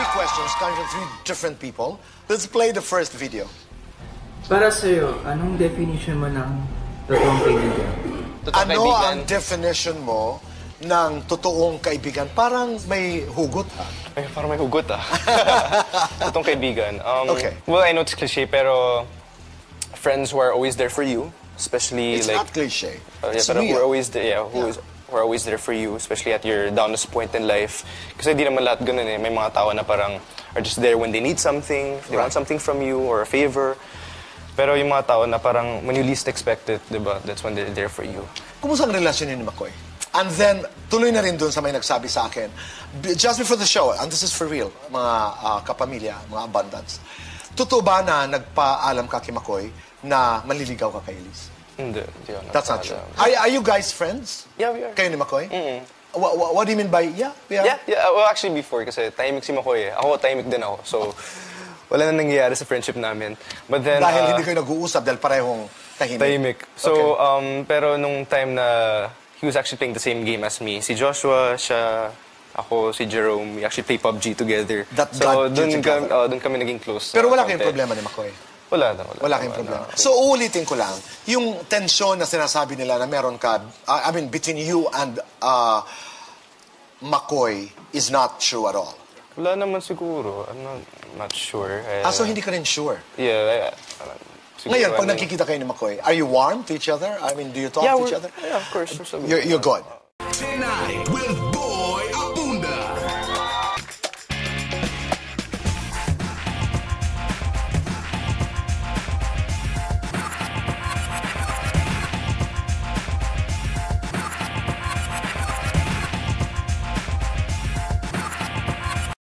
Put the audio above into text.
questions coming from three different people. Let's play the first video. Para sa'yo, anong definition mo ng totoong kaibigan? Ano ang definition mo ng totoong kaibigan? Parang may hugot, ha? Ay, parang may hugot, ah. Totoong kaibigan. Okay. Well, I know it's cliche, pero friends who are always there for you, especially It's like... not cliche. Yeah, It's pero who real. are always there, who are always there for you, especially at your downest point in life. Kasi di naman lahat ganun eh. May mga tao na parang are just there when they need something, if they want something from you, or a favor. Pero yung mga tao na parang when you least expect it, di ba? That's when they're there for you. Kumusta ang relasyon niyo ni McCoy? And then, tuloy na rin dun sa may nagsabi sa akin, just before the show, and this is for real, mga kapamilya, mga abundance, totoo ba na nagpaalam ka kay McCoy na manliligaw ka kay Elise? Hindi. That's not true. Are you guys friends? Yeah, we are. Kayo ni McCoy? What do you mean by, yeah? Yeah. Well, actually before, kasi tahimik si McCoy eh. Ako, tahimik din ako. So, wala na nangyayari sa friendship namin. But then... Dahil hindi kayo nag-uusap dahil parehong tahimik. So, pero nung time na he was actually playing the same game as me, si Joshua, siya, ako, si Jerome, we actually play PUBG together. So, dun kami naging close. Pero wala kayong problema ni McCoy? Wala kayong problema. So, uulitin ko lang, yung tensyon na sinasabi nila na meron ka, I mean, between you and McCoy is not true at all. Wala naman siguro. I'm not sure. So hindi ka rin sure? Yeah. Ngayon, pag nakikita kayo ni McCoy, are you warm to each other? I mean, do you talk to each other? Yeah, of course. You're good? Tonight, we'll